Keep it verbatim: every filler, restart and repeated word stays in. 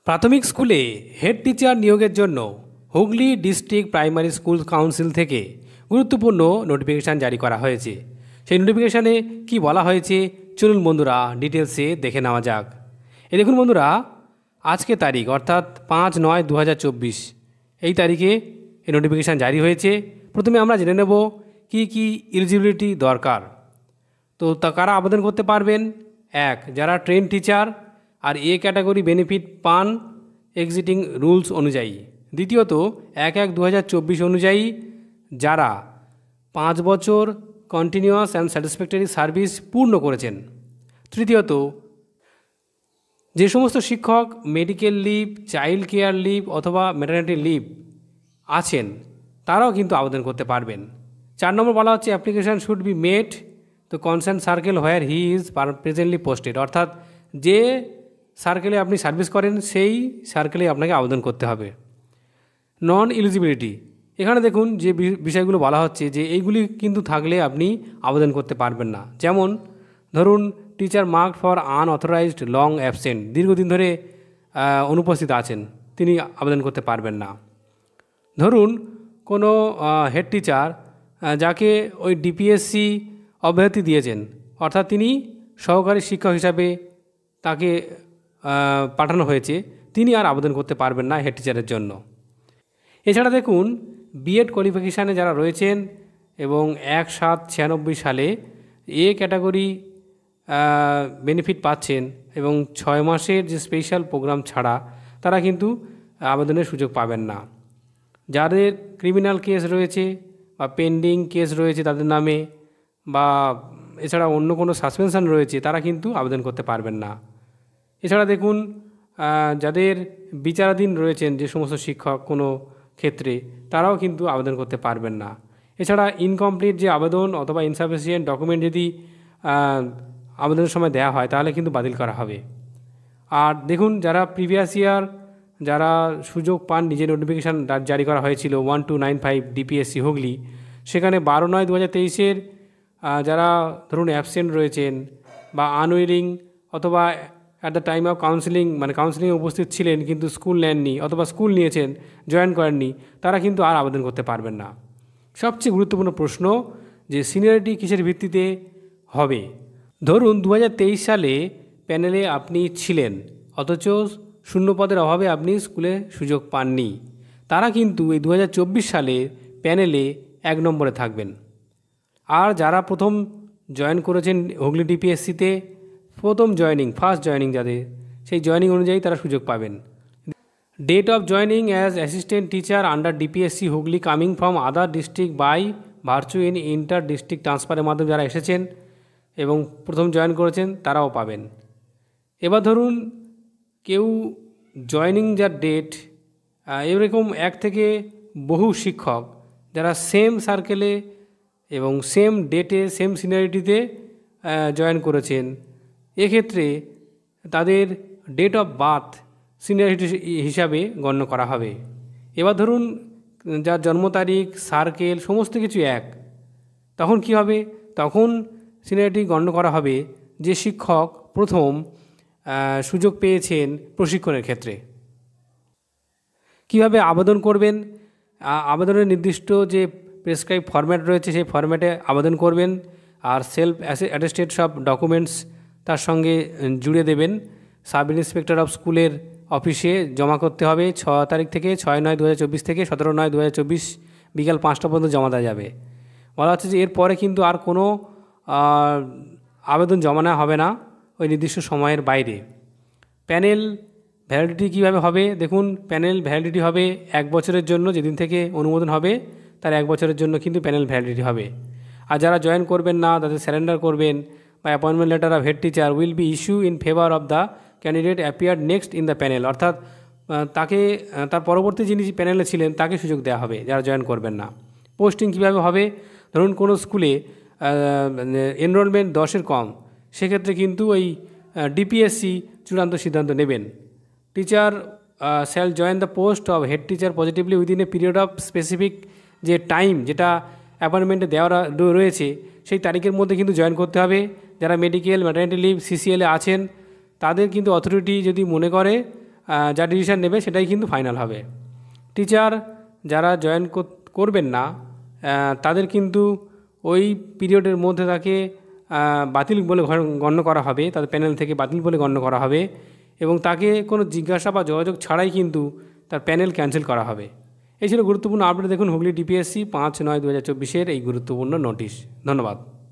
প্রাথমিক স্কুলে head teacher নিয়োগের জন্য Hooghly district primary school council থেকে গুরুত্বপূর্ণ নোটিফিকেশান জারি করা হয়েছে। সেই নোটিফিকেশানে কি বলা হয়েছে চলুন বন্ধুরা ডিটেলসে দেখে নেওয়া যাক। এই দেখুন বন্ধুরা, আজকে তারিখ অর্থাৎ পাঁচ নয় দু হাজার চব্বিশ এই তারিখে এই নোটিফিকেশান জারি হয়েছে। প্রথমে আমরা জেনে নেব কি কি এলিজিবিলিটি দরকার। তো তা কারা আবেদন করতে পারবেন? এক, যারা ট্রেন টিচার আর এ ক্যাটাগরি বেনিফিট পান এক্সিটিং রুলস অনুযায়ী। দ্বিতীয়ত, এক এক দু হাজার চব্বিশ অনুযায়ী যারা পাঁচ বছর কন্টিনিউয়াস অ্যান্ড স্যাটিসফ্যাক্টরি সার্ভিস পূর্ণ করেছেন। তৃতীয়ত, যে সমস্ত শিক্ষক medical leave, child care leave অথবা ম্যাটারনিটি লিভ আছেন তারাও কিন্তু আবেদন করতে পারবেন। চার নম্বর বলা হচ্ছে application should be made to concern circle where he is presently posted, অর্থাৎ যে সার্কেলে আপনি সার্ভিস করেন সেই সার্কেলে আপনাকে আবেদন করতে হবে। নন এলিজিবিলিটি, এখানে দেখুন যে বিষয়গুলো বলা হচ্ছে যে এইগুলি কিন্তু থাকলে আপনি আবেদন করতে পারবেন না। যেমন ধরুন teacher marked for unauthorised long absent, দীর্ঘদিন ধরে অনুপস্থিত আছেন, তিনি আবেদন করতে পারবেন না। ধরুন কোনো হেড টিচার যাকে ওই ডিপিএসসি অব্যাহতি দিয়েছেন, অর্থাৎ তিনি সহকারী শিক্ষক হিসাবে তাকে পাঠানো হয়েছে, তিনি আর আবেদন করতে পারবেন না হেড টিচারের জন্য। এছাড়া দেখুন বিএড কোয়ালিফিকেশানে যারা রয়েছেন এবং এক সাত ছিয়ানব্বই সালে এ ক্যাটাগরি বেনিফিট পাচ্ছেন এবং ছয় মাসের যে স্পেশাল প্রোগ্রাম ছাড়া তারা কিন্তু আবেদনের সুযোগ পাবেন না। যাদের ক্রিমিনাল কেস রয়েছে বা পেন্ডিং কেস রয়েছে তাদের নামে বা এছাড়া অন্য কোনো সাসপেনশন রয়েছে তারা কিন্তু আবেদন করতে পারবেন না। এছাড়া দেখুন যাদের বিচারাধীন রয়েছেন যে সমস্ত শিক্ষক কোনো ক্ষেত্রে তারাও কিন্তু আবেদন করতে পারবেন না। এছাড়া ইনকমপ্লিট যে আবেদন অথবা ইনসাফিসিয়েন্ট ডকুমেন্ট যদি আবেদনের সময় দেওয়া হয় তাহলে কিন্তু বাতিল করা হবে। আর দেখুন যারা প্রিভিয়াস ইয়ার যারা সুযোগ পান, নিজের নোটিফিকেশান জারি করা হয়েছিল one two nine five DPSC Hooghly, সেখানে বারো নয় দু হাজার তেইশের যারা ধরুন অ্যাবসেন্ট রয়েছেন বা আনউইলিং অথবা at the time of counselling মানে কাউন্সিলিংয়ে উপস্থিত ছিলেন কিন্তু স্কুল নেননি অথবা স্কুল নিয়েছেন জয়েন করেননি, তারা কিন্তু আর আবেদন করতে পারবেন না। সবচেয়ে গুরুত্বপূর্ণ প্রশ্ন যে সিনিয়রিটি কিসের ভিত্তিতে হবে। ধরুন দু হাজার তেইশ সালে প্যানেলে আপনি ছিলেন অথচ শূন্য পদের অভাবে আপনি স্কুলে সুযোগ পাননি, তারা কিন্তু এই দু হাজার চব্বিশ সালে প্যানেলে এক নম্বরে থাকবেন। আর যারা প্রথম জয়েন করেছেন হুগলি ডিপিএসসিতে, প্রথম জয়নিং ফার্স্ট জয়নিং যাদের, সেই জয়নিং অনুযায়ী তারা সুযোগ পাবেন। Date of joining as assistant teacher under DPSC Hooghly coming from other district by virtue in inter district ট্রান্সফারের মাধ্যমে যারা এসেছেন এবং প্রথম জয়েন করেছেন তারাও পাবেন। এবার ধরুন কেউ জয়নিং যার ডেট এরকম এক থেকে বহু শিক্ষক যারা সেম সার্কেলে এবং সেম ডেটে সেম সিনিয়রিটিতে জয়েন করেছেন, এক্ষেত্রে তাদের ডেট অফ বার্থ সিনিয়রিটি হিসাবে গণ্য করা হবে। এবার ধরুন যার জন্ম তারিখ, সার্কেল সমস্ত কিছু এক, তখন কি হবে? তখন সিনিয়রিটি গণ্য করা হবে যে শিক্ষক প্রথম সুযোগ পেয়েছেন প্রশিক্ষণের ক্ষেত্রে। কিভাবে আবেদন করবেন? আবেদনের নির্দিষ্ট যে প্রেসক্রাইব ফরম্যাট রয়েছে সেই ফরম্যাটে আবেদন করবেন আর সেলফ অ্যাটেস্টেড সব ডকুমেন্টস তার সঙ্গে জুড়ে দেবেন। সাব ইন্সপেক্টর অফ স্কুলের অফিসে জমা করতে হবে। ছ তারিখ থেকে ছয় নয় দু হাজার চব্বিশ থেকে সতেরো নয় দু হাজার চব্বিশ বিকাল পাঁচটা পর্যন্ত জমা দেওয়া যাবে। বলা হচ্ছে যে এরপরে কিন্তু আর কোনো আবেদন জমা নেওয়া হবে না ওই নির্দিষ্ট সময়ের বাইরে। প্যানেল ভ্যালিডিটি কীভাবে হবে? দেখুন প্যানেল ভ্যালিডিটি হবে এক বছরের জন্য, যেদিন থেকে অনুমোদন হবে তার এক বছরের জন্য কিন্তু প্যানেল ভ্যালিডিটি হবে। আর যারা জয়েন করবেন না তাদের স্যারেন্ডার করবেন বা appointment letter of head teacher will be issue in favour of the candidate appear next in the panel, অর্থাৎ তাকে তার পরবর্তী যিনি প্যানেলে ছিলেন তাকে সুযোগ দেওয়া হবে যারা জয়েন করবেন না। পোস্টিং কীভাবে হবে? ধরুন কোনো স্কুলে এনরোলমেন্ট দশের কম, সেক্ষেত্রে কিন্তু ওই ডিপিএসসি চূড়ান্ত সিদ্ধান্ত নেবেন। Teacher shall join the post of head teacher positively within a period of specific যে টাইম যেটা অ্যাপয়েন্টমেন্টে দেওয়া রয়েছে সেই তারিখের মধ্যে কিন্তু জয়েন করতে হবে। যারা মেডিকেল ম্যাটারনিটি লিভ সিসিএলে আছেন তাদের কিন্তু অথরিটি যদি মনে করে আহ, যা ডিসিশন নেবে সেটাই কিন্তু ফাইনাল হবে। টিচার যারা জয়েন করবেন না আহ, তাদের কিন্তু ওই পিরিয়ডের মধ্যে তাকে আহ, বাতিল বলে ঘর- গণ্য করা হবে, তাদের প্যানেল থেকে বাতিল বলে গণ্য করা হবে এবং তাকে কোনো জিজ্ঞাসা বা যোগাযোগ ছাড়াই কিন্তু তার প্যানেল ক্যান্সেল করা হবে। এই ছিল গুরুত্বপূর্ণ আপডেট। দেখুন হুগলি ডিপিএসসি পাঁচ নয় দু হাজার চব্বিশের এই গুরুত্বপূর্ণ নোটিশ। ধন্যবাদ।